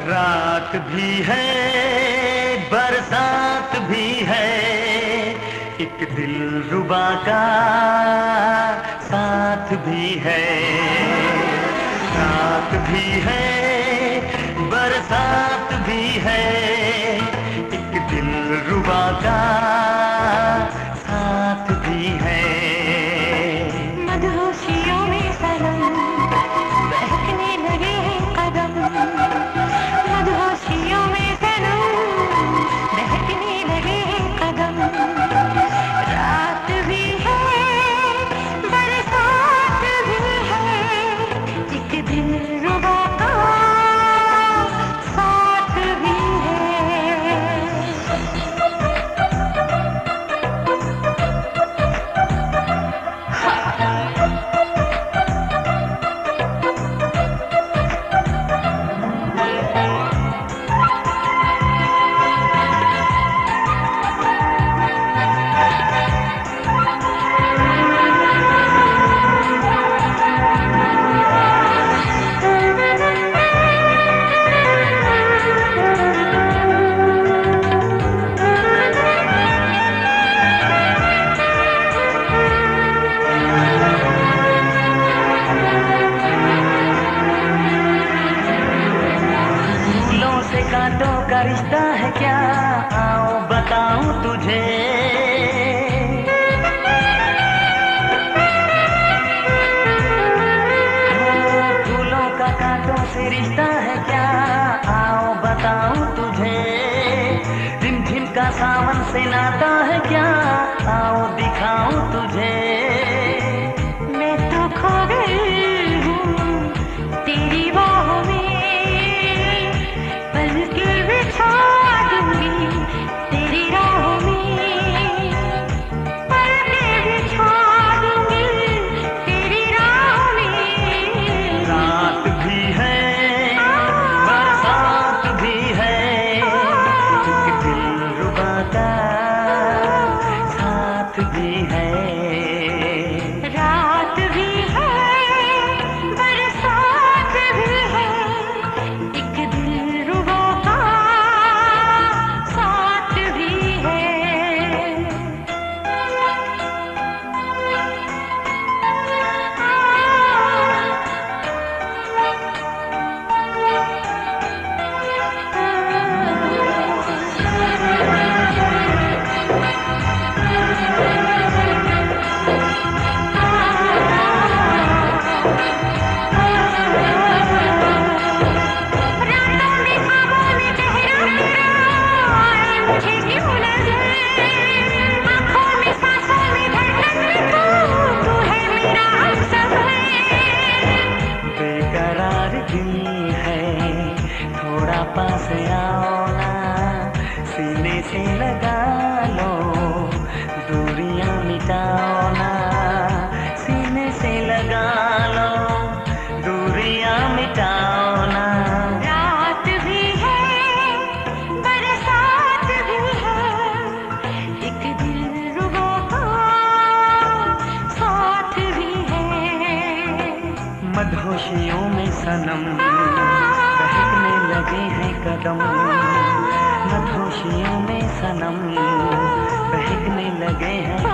रात भी है बरसात भी है, एक दिलरुबा का साथ भी है। रात भी है बरसात भी है, एक दिलरुबा का साथ भी है। मदहोशियों में सनम बहकने लगे हैं कदम, मदहोशियों में सनम बहकने लगे हैं कदम। रात भी है बरसात भी है, एक दिलरुबा का साथ भी है। कांटों का रिश्ता है क्या, आओ बताऊं तुझे। फूलों का कांटों से रिश्ता है क्या, आओ बताऊं तुझे। झिमझिम का सावन से नाता है क्या, आओ दिखाऊं तुझे। मैं तो खो गई हूँ तेरी बाहों में, पलके बिछा दूंगी तेरी राहों में, पलके बिछा दूंगी तेरी राहों में। रात भी है बरसात भी है, एक दिलरुबा का साथ भी है। रात भी है बरसात भी है, एक दिलरुबा का साथ भी है। रातों में ख्वाबों में चेहरा तेरा आए मुझे क्यों नजर, आँखों में सांसों में धड़कन में तू है मेरा हमसफर। बेकरार दिल है थोड़ा पास आओ ना, सीने से लगा लो दूरियां मिटाओ ना, सीने से लगा लो दूरियां मिटाओ ना। रात भी है बरसात भी है, एक दिलरुबा का साथ भी है। मदहोशियों में सनम बहकने लगे हैं कदम, मदहोशियों में सनम बहकने लगे हैं